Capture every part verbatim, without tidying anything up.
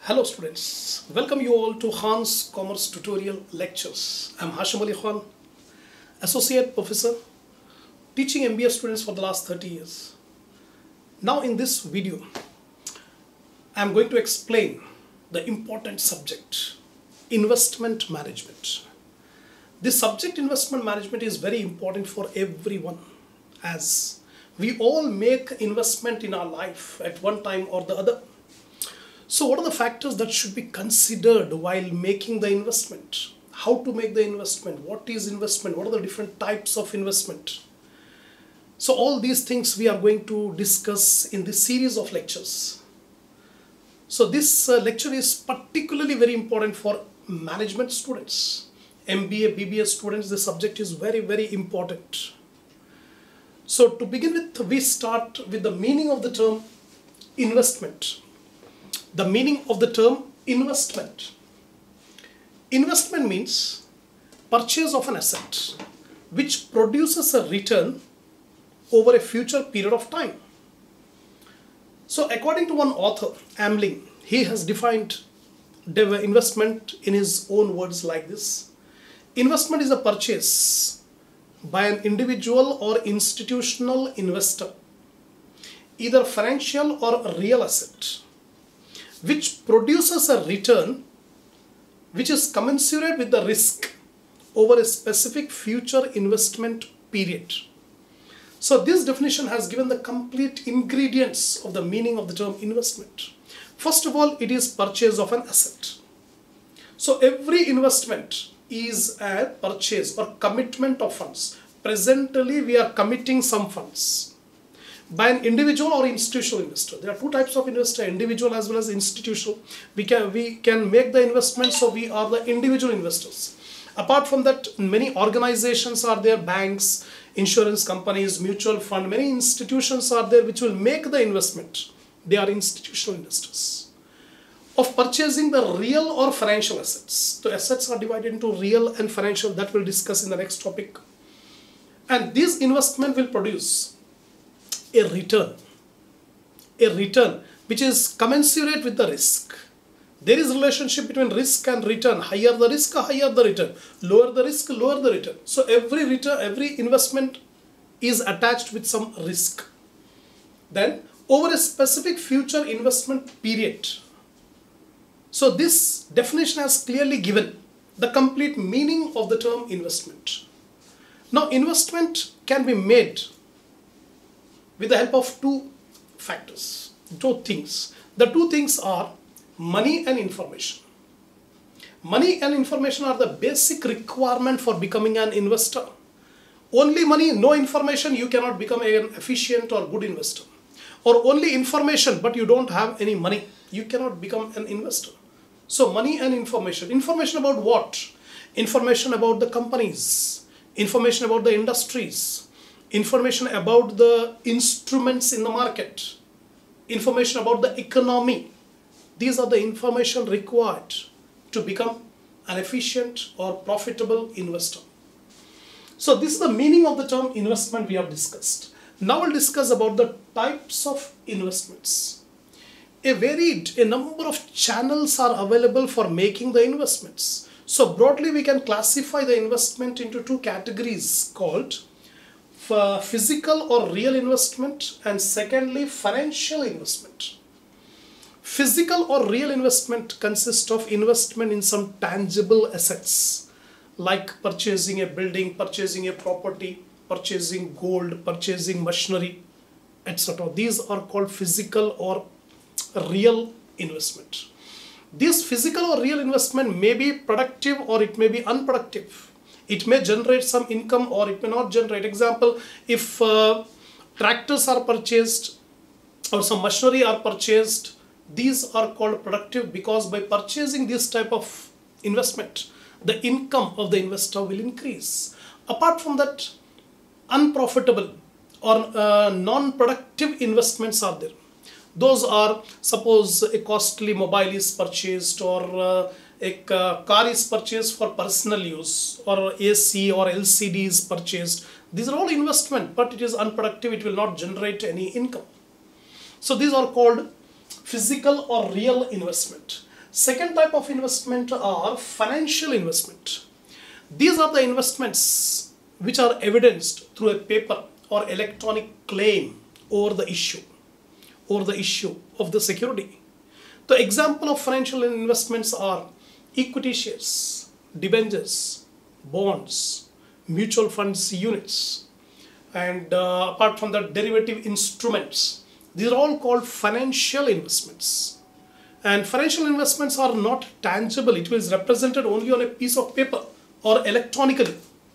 Hello students, welcome you all to Khan's Commerce Tutorial Lectures. I am Hashim Ali Khan, Associate Professor, teaching M B A students for the last thirty years. Now in this video, I am going to explain the important subject, investment management. This subject, investment management, is very important for everyone, as we all make investment in our life at one time or the other. So what are the factors that should be considered while making the investment? How to make the investment? What is investment? What are the different types of investment? So all these things we are going to discuss in this series of lectures. So this uh, lecture is particularly very important for management students, M B A, B B A students. The subject is very, very important. So to begin with, we start with the meaning of the term investment. The meaning of the term investment. Investment means purchase of an asset which produces a return over a future period of time. So according to one author, Amling, he has defined investment in his own words like this. Investment is a purchase by an individual or institutional investor, either financial or real asset, which produces a return which is commensurate with the risk over a specific future investment period. So this definition has given the complete ingredients of the meaning of the term investment. First of all, it is purchase of an asset. So every investment is a purchase or commitment of funds. Presently, we are committing some funds by an individual or institutional investor. There are two types of investor, individual as well as institutional. We can, we can make the investment, so we are the individual investors. Apart from that, many organizations are there, banks, insurance companies, mutual fund, many institutions are there which will make the investment. They are institutional investors. Of purchasing the real or financial assets. The assets are divided into real and financial, that we'll discuss in the next topic. And this investment will produce a return, a return which is commensurate with the risk. There is a relationship between risk and return. Higher the risk, higher the return. Lower the risk, lower the return. So every return, every investment is attached with some risk. Then over a specific future investment period. So this definition has clearly given the complete meaning of the term investment. Now investment can be made with the help of two factors, two things. The two things are money and information. Money and information are the basic requirement for becoming an investor. Only money, no information, you cannot become an efficient or good investor. Or only information, but you don't have any money, you cannot become an investor. So money and information. Information about what? Information about the companies, information about the industries, information about the instruments in the market, information about the economy. These are the information required to become an efficient or profitable investor. So this is the meaning of the term investment we have discussed. Now we'll discuss about the types of investments. A varied, a number of channels are available for making the investments. So broadly we can classify the investment into two categories called for physical or real investment, and secondly financial investment. Physical or real investment consists of investment in some tangible assets like purchasing a building, purchasing a property, purchasing gold, purchasing machinery, et cetera. These are called physical or real investment. This physical or real investment may be productive or it may be unproductive. It may generate some income or it may not generate. Example, if uh, tractors are purchased or some machinery are purchased, these are called productive because by purchasing this type of investment, the income of the investor will increase. Apart from that, unprofitable or uh, non-productive investments are there. Those are, suppose a costly mobile is purchased, or uh, a car is purchased for personal use, or A C or L C D is purchased. These are all investment, but it is unproductive, it will not generate any income. So these are called physical or real investment. Second type of investment are financial investment. These are the investments which are evidenced through a paper or electronic claim over the issue, or the issue of the security. The example of financial investments are equity shares, debentures, bonds, mutual funds units, and uh, apart from that, derivative instruments. These are all called financial investments. And financial investments are not tangible. It is represented only on a piece of paper or electronically.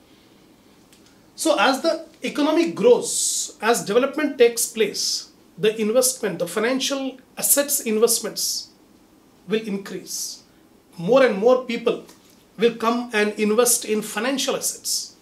So as the economy grows, as development takes place, the investment, the financial assets investments will increase. More and more people will come and invest in financial assets.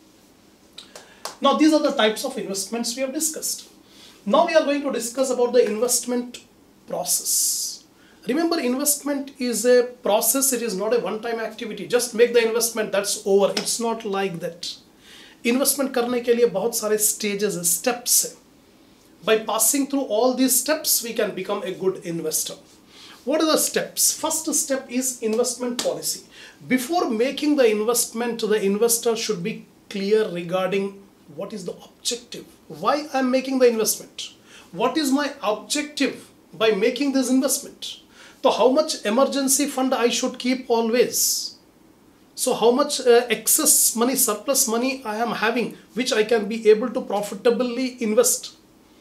Now these are the types of investments we have discussed. Now we are going to discuss about the investment process. Remember, investment is a process. It is not a one-time activity. Just make the investment, that's over. It's not like that. Investment करने के लिए बहुत सारे stages, steps हैं. By passing through all these steps, we can become a good investor. What are the steps? First step is investment policy. Before making the investment, the investor should be clear regarding what is the objective. Why I am making the investment? What is my objective by making this investment? So how much emergency fund I should keep always? So how much uh, excess money, surplus money I am having, which I can be able to profitably invest?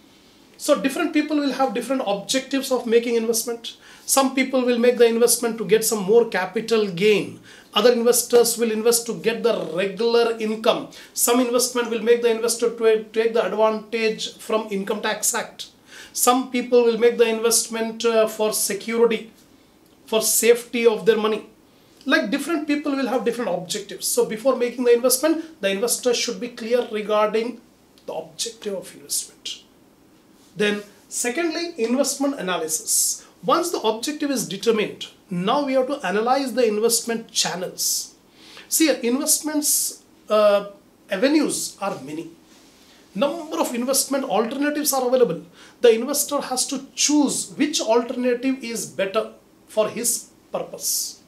So different people will have different objectives of making investment. Some people will make the investment to get some more capital gain. Other investors will invest to get the regular income. Some investment will make the investor to take the advantage from Income Tax Act. Some people will make the investment uh, for security, for safety of their money. Like different people will have different objectives. So before making the investment, the investor should be clear regarding the objective of investment. Then secondly, investment analysis. Once the objective is determined, now we have to analyze the investment channels. See, investments uh, avenues are many. Number of investment alternatives are available. The investor has to choose which alternative is better for his purpose.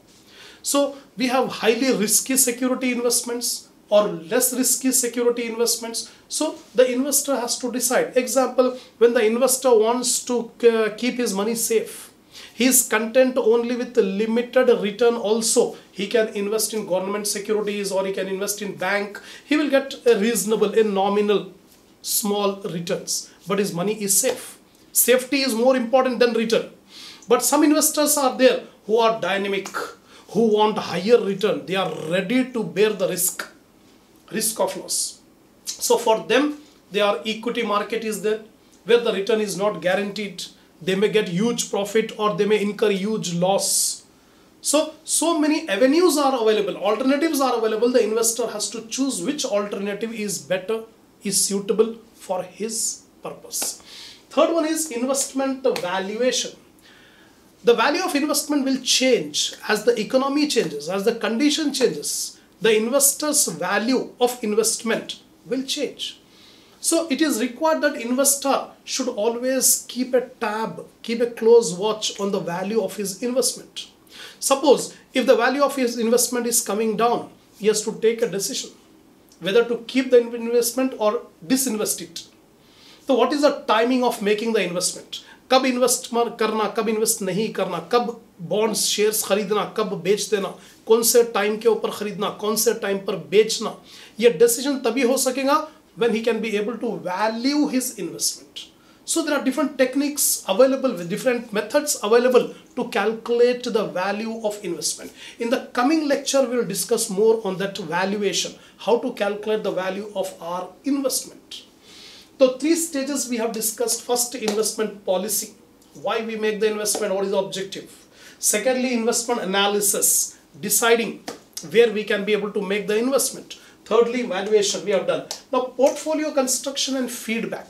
So we have highly risky security investments or less risky security investments. So the investor has to decide. Example, when the investor wants to uh, keep his money safe, he is content only with the limited return also. He can invest in government securities or he can invest in bank. He will get a reasonable, a nominal, small returns. But his money is safe. Safety is more important than return. But some investors are there who are dynamic, who want higher return. They are ready to bear the risk. Risk of loss. So for them, their equity market is there where the return is not guaranteed. They may get huge profit or they may incur huge loss. So, so many avenues are available, alternatives are available. The investor has to choose which alternative is better, is suitable for his purpose. Third one is investment valuation. The value of investment will change as the economy changes, as the condition changes. The investor's value of investment will change. So it is required that investor should always keep a tab, keep a close watch on the value of his investment. Suppose if the value of his investment is coming down, he has to take a decision whether to keep the investment or disinvest it. So what is the timing of making the investment? कब invest करना, कब invest नहीं करना, कब bonds shares खरीदना, कब बेच देना, कौन से टाइम के ऊपर खरीदना, कौन से टाइम पर बेचना, ये डिसीजन तभी हो सकेगा when he can be able to value his investment. So there are different techniques available, with different methods available to calculate the value of investment. In the coming lecture, we will discuss more on that valuation, how to calculate the value of our investment. So three stages we have discussed. First, investment policy. Why we make the investment, what is the objective. Secondly, investment analysis, deciding where we can be able to make the investment. Thirdly, valuation we have done. Now, portfolio construction and feedback.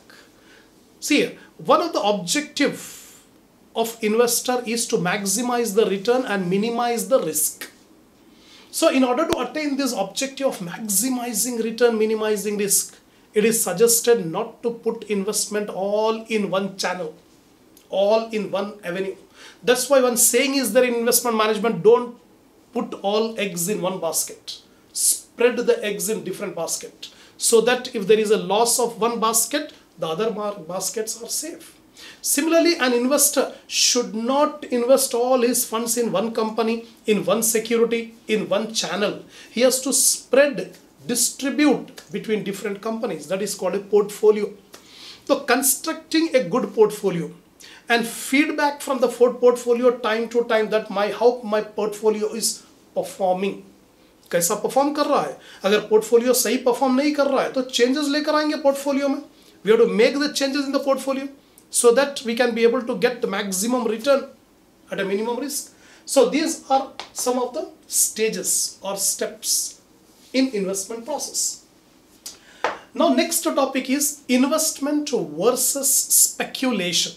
See, one of the objective of investor is to maximize the return and minimize the risk. So in order to attain this objective of maximizing return, minimizing risk, it is suggested not to put investment all in one channel, all in one avenue. That's why one saying is there in investment management: don't put all eggs in one basket. Spread the eggs in different basket, so that if there is a loss of one basket, the other baskets are safe. Similarly, an investor should not invest all his funds in one company, in one security, in one channel. He has to spread, distribute between different companies. That is called a portfolio. So constructing a good portfolio and feedback from the portfolio time to time that my how my portfolio is performing. कैसा perform कर रहा है. अगर portfolio सही perform नहीं कर रहा है तो चेंजेस लेकर आएंगे पोर्टफोलियो में. We have to make the changes in the portfolio so that we can be able to get the maximum return at a minimum risk. So these are some of the stages or steps in investment process. Now next topic is investment versus speculation.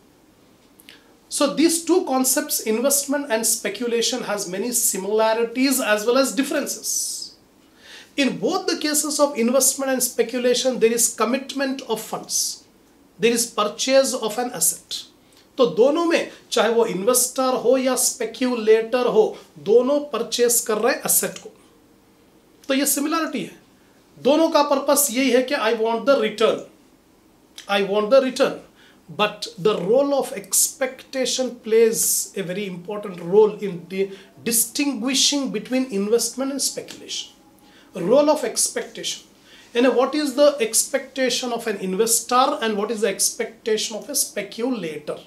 So these two concepts, investment and speculation, has many similarities as well as differences. In both the cases of investment and speculation, there is commitment of funds. There is purchase of an asset. तो दोनों में चाहे वो investor हो या speculator हो, दोनों purchase कर रहे हैं एसेट को. तो ये सिमिलरिटी है. दोनों का पर्पस यही है कि I want the return, I want the return. But the role of expectation plays a very important role in the distinguishing between investment and speculation. Role of expectation. And what is the expectation of an investor and what is the expectation of a speculator?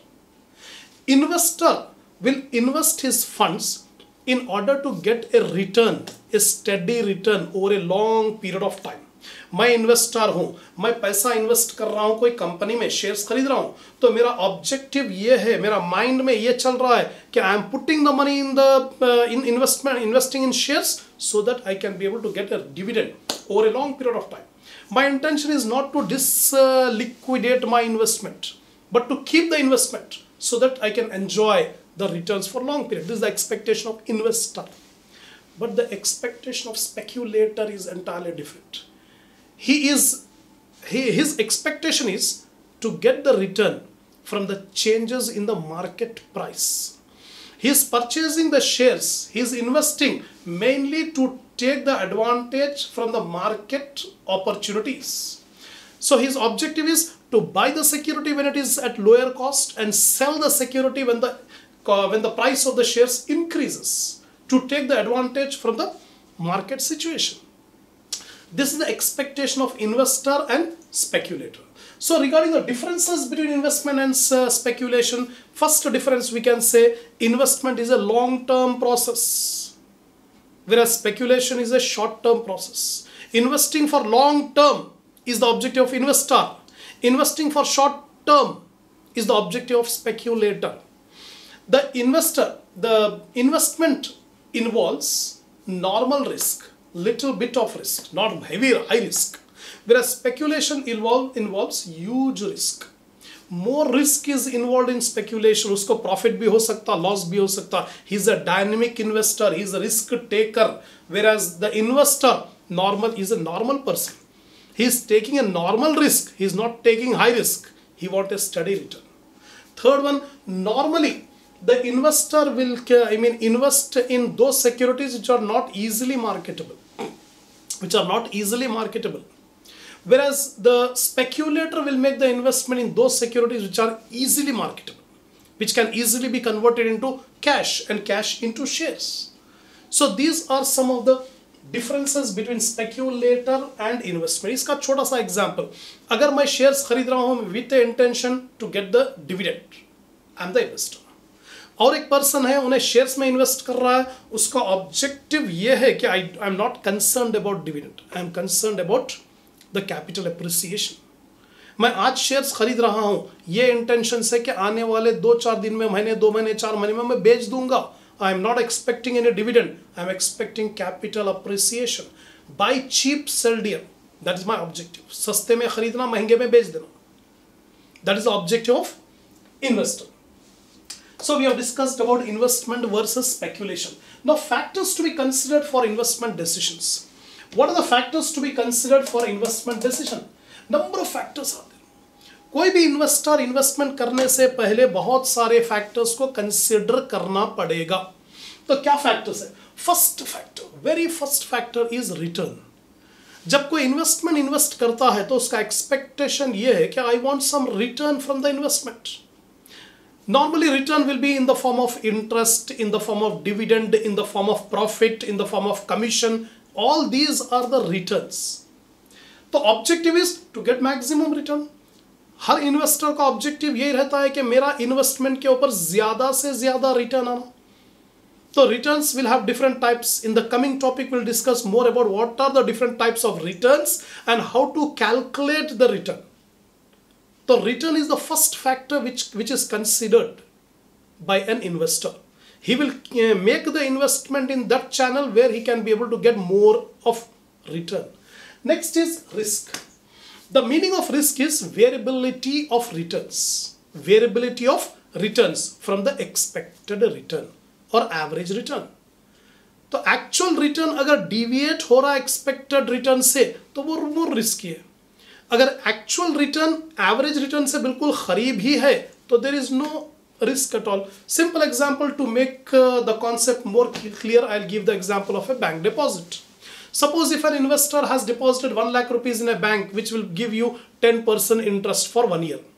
Investor will invest his funds in order to get a return, a steady return over a long period of time. मैं investor हूं, मैं पैसा invest कर रहा हूं कोई company में, shares खरीद रहा हूं, तो मेरा ऑब्जेक्टिव ये है, मेरा माइंड में ये चल रहा है कि I am putting the money in the in investment investing in shares so that I can be able to get a dividend over a long period of time. My intention is not to dis liquidate my investment but to keep the investment so that I can enjoy the returns for long period. This is the expectation of investor. But the expectation of speculator is entirely different. He is, he, his expectation is to get the return from the changes in the market price. He is purchasing the shares. He is investing mainly to take the advantage from the market opportunities. So his objective is to buy the security when it is at lower cost and sell the security when the uh, when the price of the shares increases, to take the advantage from the market situation. This is the expectation of investor and speculator. So regarding the differences between investment and uh, speculation, first difference we can say investment is a long-term process, whereas speculation is a short-term process. Investing for long-term is the objective of investor. Investing for short term is the objective of speculator. The investor, the investment involves normal risk, little bit of risk, not heavy, high risk. Whereas speculation involve, involves huge risk. More risk is involved in speculation. Usko profit bhi ho sakta, loss bhi ho sakta. He is a dynamic investor. He is a risk taker. Whereas the investor normal is a normal person. He is taking a normal risk. He is not taking high risk. He wants a steady return. Third one, normally the investor will, I mean, invest in those securities which are not easily marketable, which are not easily marketable. Whereas the speculator will make the investment in those securities which are easily marketable, which can easily be converted into cash and cash into shares. So these are some of the differences between speculator and investment. इसका छोटा सा example, अगर मैं shares खरीद रहा हूँ with intention to get the dividend, I am the investor. और एक पर्सन है उन्हें शेयर्स में इन्वेस्ट कर रहा है, उसका ऑब्जेक्टिव ये है कि I I am not concerned about dividend, I am concerned about the capital appreciation. मैं आज शेयर्स खरीद रहा हूँ ये इंटेंशन से कि आने वाले दो चार दिन में, महीने, दो महीने, चार महीने में मैं बेच दूंगा. I am not expecting any dividend. I am expecting capital appreciation. Buy cheap, sell dear. That is my objective. सस्ते में खरीदना, महंगे में बेच देना. That is the objective of investor. So we have discussed about investment versus speculation. Now factors to be considered for investment decisions. What are the factors to be considered for investment decision? Number of factors are there. कोई भी investor investment करने से पहले बहुत सारे factors को consider करना पड़ेगा। तो क्या फैक्टर्स है? First factor, very first factor is return. जब कोई इन्वेस्टमेंट इन्वेस्ट करता है तो उसका एक्सपेक्टेशन ये है कि I want some return from the investment. Normally return will be in the form of interest, in the form of dividend, in the form of profit, in the form of commission. All these are the returns. तो objective is to get maximum return. हर investor का objective यही रहता है कि मेरा investment के ऊपर ज्यादा से ज्यादा रिटर्न आना। तो returns will have different types. In the coming topic we'll discuss more about what are the different types of returns and how to calculate the return. So return is the first factor which, which is considered by an investor. He will uh, make the investment in that channel where he can be able to get more of return. Next is risk. The meaning of risk is variability of returns. Variability of returns from the expected return or average return. तो actual return अगर deviate हो रहा है expected return से तो वो more risky है। अगर एक्चुअल रिटर्न एवरेज रिटर्न से बिल्कुल करीब ही है तो there is no risk at all. Simple example to make the concept more clear, I will give the example of a bank deposit. Suppose if an investor has deposited one lakh rupees in a bank which will give you ten percent interest for one year.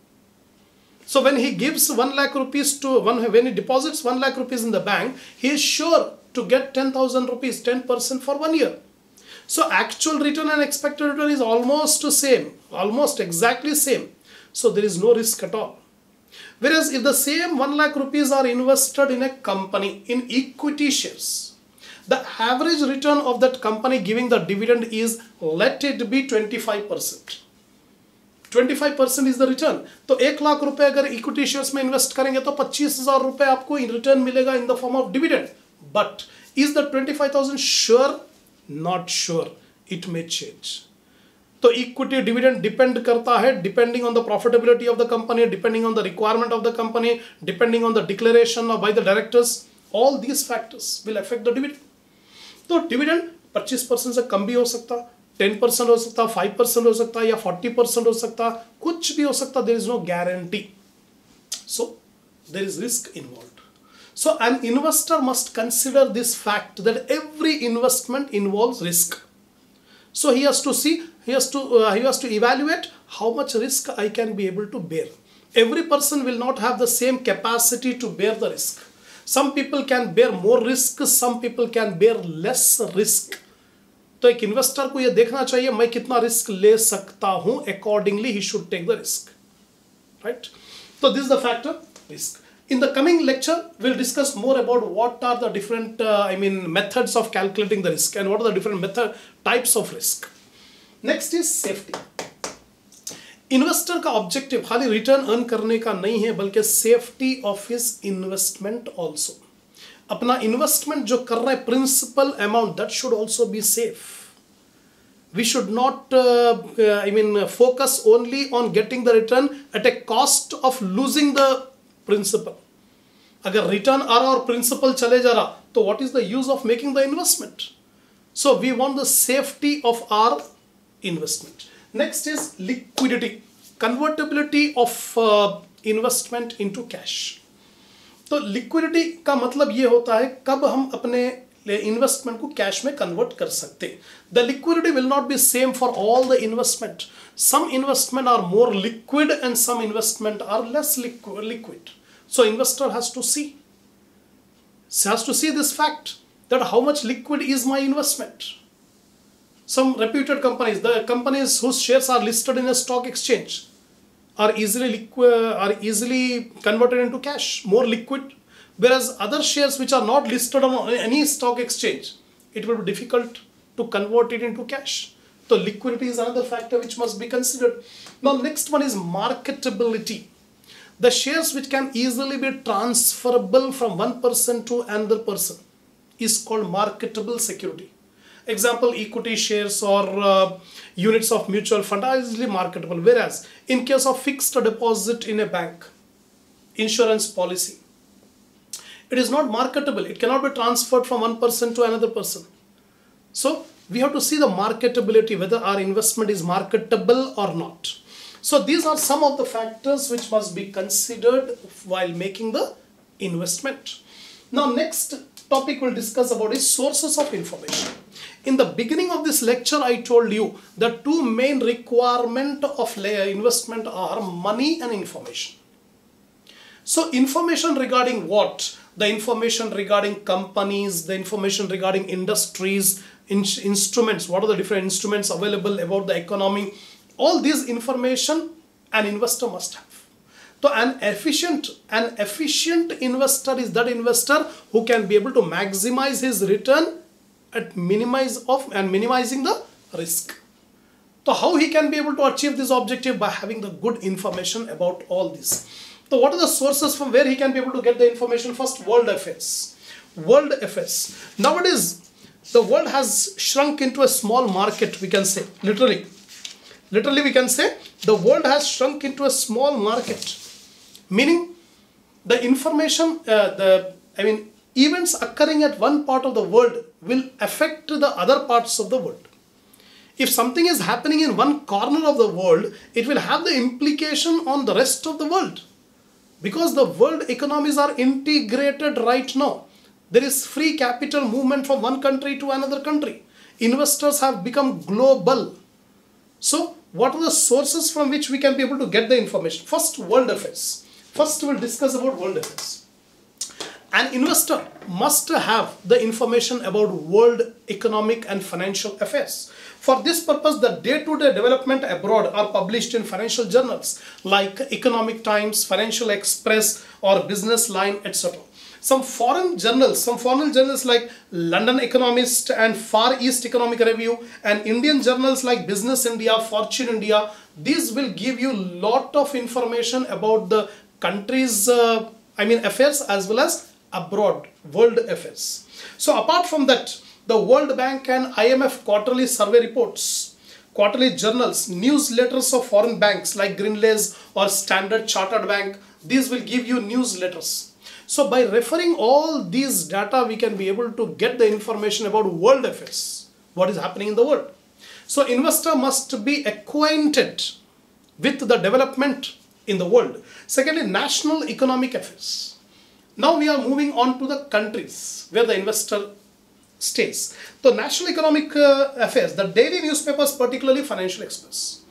So when he gives one lakh rupees to one, when he deposits one lakh rupees in the bank, he is sure to get ten thousand rupees, ten percent for one year. So actual return and expected return is almost the same, almost exactly same. So there is no risk at all. Whereas if the same one lakh rupees are invested in a company in equity shares, the average return of that company giving the dividend is, let it be twenty-five percent. twenty-five percent is the return. तो एक लाख रुपए अगर equity shares में invest करेंगे तो पच्चीस हजार रुपए आपको रिटर्न मिलेगा in the form of dividend. But is the twenty-five thousand sure? Not sure, it may change. तो इक्विटी डिविडेंड डिपेंड करता है depending on the profitability of the company, depending on the requirement of the company, depending on the declaration by the directors. All these factors will affect the dividend. तो dividend पच्चीस percent से कम भी हो सकता, ten percent हो सकता, five percent हो सकता या फोर्टी परसेंट हो सकता, कुछ भी हो सकता। There is no guarantee, so there is risk involve. So an investor must consider this fact that every investment involves risk. So he has to see, he has to, uh, he has to evaluate how much risk I can be able to bear. Every person will not have the same capacity to bear the risk. Some people can bear more risk, some people can bear less risk. तो एक investor को यह देखना चाहिए मैं कितना risk ले सकता हूं, accordingly he should take the risk, right? So this is the factor risk. In the coming lecture, we'll discuss more about what are the different, uh, I mean, methods of calculating the risk and what are the different method types of risk. Next is safety. Investor का objective खाली return earn करने का नहीं है बल्कि safety of his investment also. अपना investment जो कर रहा है principal amount that should also be safe. We should not, uh, uh, I mean, focus only on getting the return at a cost of losing the principal. अगर return आ रहा और principal चले जा रहा तो what is the use of making the investment? So we want the safety of our investment. Next is liquidity, convertibility of investment into cash. तो liquidity का मतलब ये होता है कब हम अपने इन्वेस्टमेंट को कैश में कन्वर्ट कर सकते. The liquidity will not be same for all the investment. Some investment are more liquid and some investment are less liquid. So investor has to see, has to see this fact that how much liquid is my investment. Some reputed companies, the companies whose shares are listed in a stock exchange, are easily liquid, are easily converted into cash, more liquid. Whereas other shares which are not listed on any stock exchange, it will be difficult to convert it into cash. So liquidity is another factor which must be considered. Now next one is marketability. The shares which can easily be transferable from one person to another person is called marketable security. Example, equity shares or uh, units of mutual fund are easily marketable. Whereas in case of fixed deposit in a bank, insurance policy, it is not marketable. It cannot be transferred from one person to another person. So we have to see the marketability, whether our investment is marketable or not. So these are some of the factors which must be considered while making the investment. Now next topic we'll discuss about is sources of information. In the beginning of this lecture I told you the two main requirement of investment are money and information. So information regarding what? The information regarding companies, the information regarding industries, in instruments, what are the different instruments available about the economy. All these information an investor must have. So an efficient, an efficient investor is that investor who can be able to maximize his return at minimize of and minimizing the risk. So how he can be able to achieve this objective? By having the good information about all this. So what are the sources from where he can be able to get the information? First, world affairs. World affairs. Nowadays, the world has shrunk into a small market, we can say, literally. Literally we can say the world has shrunk into a small market. Meaning the information, uh, the I mean events occurring at one part of the world will affect the other parts of the world. If something is happening in one corner of the world, it will have the implication on the rest of the world. Because the world economies are integrated right now. There is free capital movement from one country to another country. Investors have become global. So what are the sources from which we can be able to get the information? First, world affairs. First, we'll discuss about world affairs. An investor must have the information about world economic and financial affairs. For this purpose, the day-to-day development abroad are published in financial journals like Economic Times, Financial Express or Business Line, et cetera. Some foreign journals, some foreign journals like London Economist and Far East Economic Review, and Indian journals like Business India, Fortune India, these will give you lot of information about the country's, uh, I mean affairs as well as abroad, world affairs. So apart from that, the World Bank and I M F quarterly survey reports, quarterly journals, newsletters of foreign banks like Greenlays or Standard Chartered Bank, these will give you newsletters. So by referring all these data, we can be able to get the information about world affairs, what is happening in the world. So investor must be acquainted with the development in the world. Secondly, national economic affairs. Now we are moving on to the countries where the investor stays. So national economic uh, affairs, the daily newspapers, particularly Financial Express.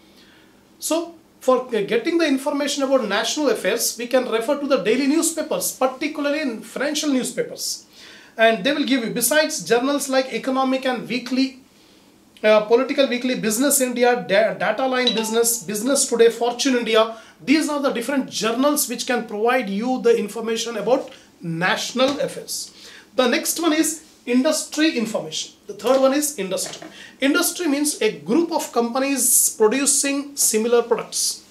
So for getting the information about national affairs, we can refer to the daily newspapers, particularly in financial newspapers. And they will give you, besides journals like Economic and Weekly, uh, Political Weekly, Business India, da Data Line Business, Business Today, Fortune India, these are the different journals which can provide you the information about national affairs. The next one is industry information. The third one is industry. Industry means a group of companies producing similar products,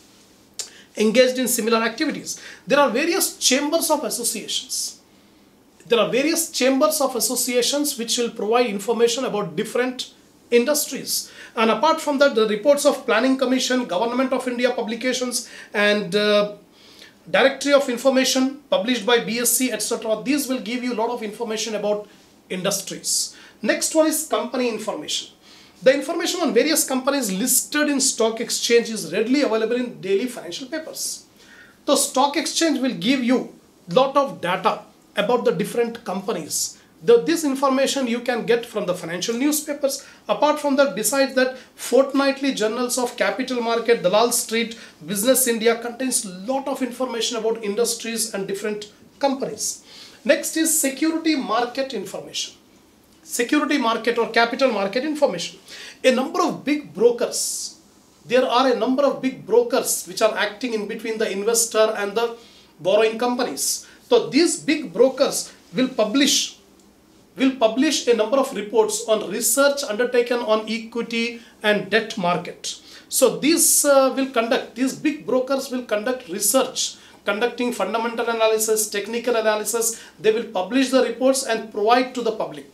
engaged in similar activities. There are various chambers of associations. There are various chambers of associations which will provide information about different industries. And apart from that, the reports of Planning Commission, Government of India publications and uh, Directory of Information published by B S C, et cetera. These will give you a lot of information about industries. Next one is company information. The information on various companies listed in stock exchange is readily available in daily financial papers. The stock exchange will give you lot of data about the different companies. The, this information you can get from the financial newspapers. Apart from that, besides that, fortnightly journals of Capital Market, Dalal Street, Business India contains lot of information about industries and different companies. Next is security market information. Security market or capital market information. A number of big brokers. There are a number of big brokers which are acting in between the investor and the borrowing companies. So these big brokers will publish will publish a number of reports on research undertaken on equity and debt market. So these uh, will conduct, these big brokers will conduct research, conducting fundamental analysis, technical analysis. They will publish the reports and provide to the public.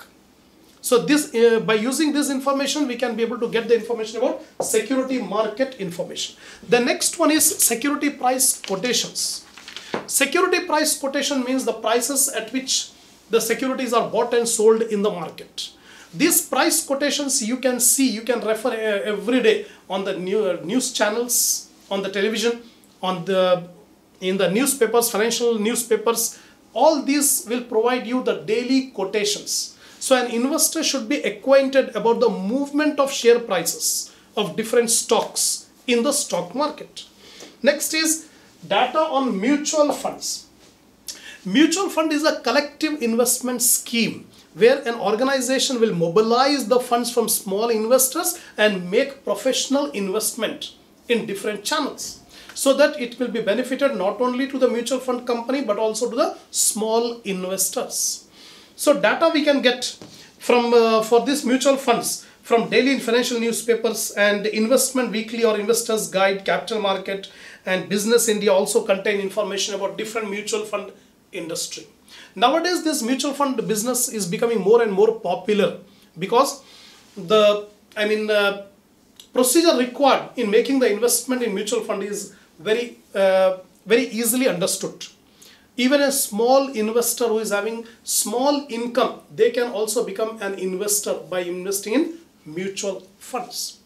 So this, uh, by using this information, we can be able to get the information about security market information. The next one is security price quotations. Security price quotation means the prices at which the securities are bought and sold in the market. These price quotations you can see, you can refer uh, every day on the new, uh, news channels, on the television, on the in the newspapers, financial newspapers. All these will provide you the daily quotations. So an investor should be acquainted about the movement of share prices of different stocks in the stock market. Next is data on mutual funds. Mutual fund is a collective investment scheme where an organization will mobilize the funds from small investors and make professional investment in different channels, so that it will be benefited not only to the mutual fund company but also to the small investors. So data we can get from uh, for these mutual funds from daily financial newspapers and Investment Weekly or Investors Guide, Capital Market, and Business India also contain information about different mutual fund industry. Nowadays this mutual fund business is becoming more and more popular because the I mean uh, procedure required in making the investment in mutual fund is very uh, very easily understood. Even a small investor who is having small income, they can also become an investor by investing in mutual funds.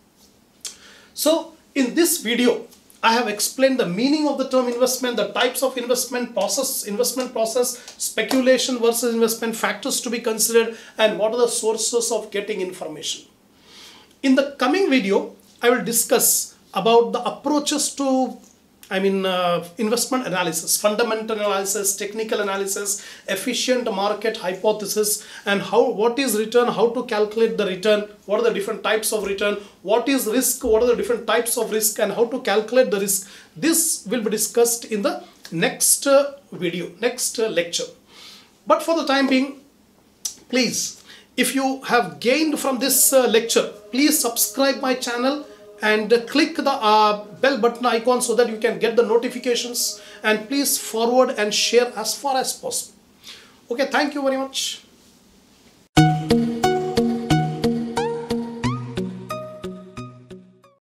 So in this video I have explained the meaning of the term investment, the types of investment process, investment process, speculation versus investment, factors to be considered, and what are the sources of getting information. In the coming video, I will discuss about the approaches to I mean uh, investment analysis, fundamental analysis, technical analysis, efficient market hypothesis, and how what is return, how to calculate the return, what are the different types of return, what is risk, what are the different types of risk, and how to calculate the risk. This will be discussed in the next uh, video, next uh, lecture. But for the time being, please, if you have gained from this uh, lecture, please subscribe my channel and uh, click the uh, bell button icon so that you can get the notifications, and please forward and share as far as possible. Okay, thank you very much.